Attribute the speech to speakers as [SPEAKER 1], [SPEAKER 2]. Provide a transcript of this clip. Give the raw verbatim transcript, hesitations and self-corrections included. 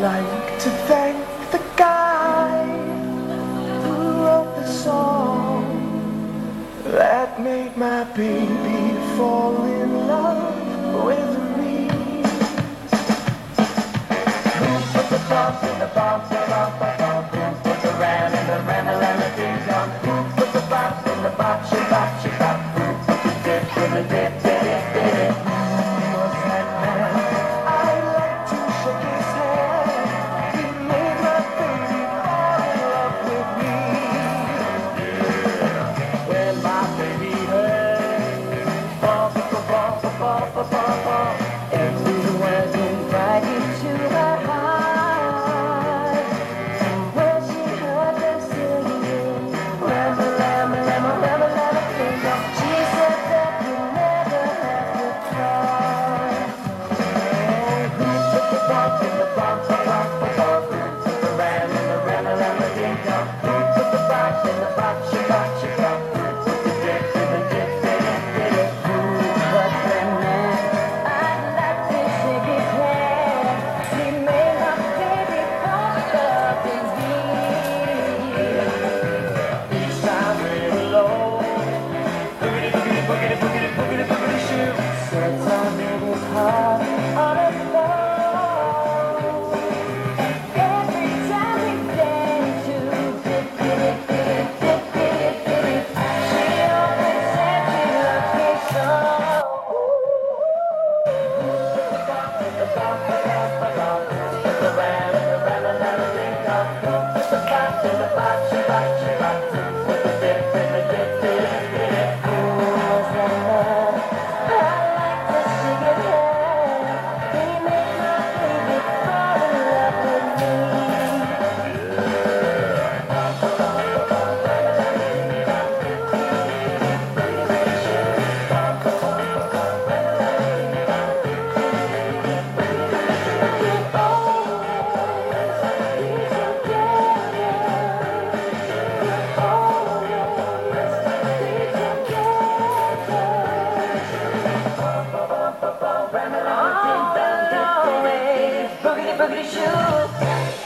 [SPEAKER 1] like to thank the guy who wrote the song that made my baby fall in love with me. Who put the bombs in the bombs, the bomb, the bomb? Who put the ram in the ram, the ram, the ding dong? Who put the bombs in the bombs, she bop, she bop? Who put the dip in the dip, dip, dip, dip? Who was that man? I like to shake his hand. He made my baby fall in love with me. Yeah. When my baby heard bum, bum, bum, bum, bum, bum, bum, every word invited to her heart. And when she heard them singing, Rama, Rama, Rama, Rama, Rama, Rama, she said that you never have to try. Who put the bombs in the bombs, the bombs, the bombs? Who put the ram in the ram, the ram, the ding dong? Who put the bombs in the bombs, she bop, she bop? Who put the dip in the dip, dip, dip, dip? Who was that man? I'd like to shake his hand. He made my baby fall in love with me. Each time really low, boogity, boogity, boogity, boogity, boogity, boogity, shoot. Said time in his heart on a floor. Every time we dance to dip, dip, dip, dip, dip, dip, dip, she always said she loved me so. The bump, the bump, the bump, the bump, the ram, the ram, the ram, the ding dong. The bump, the bump, she bop, she bop. With the dip, dip, dip, dip, dip. Who was that man? I like to shake his hand. He made my baby fall in love with me. Boogity, boogity, shoot.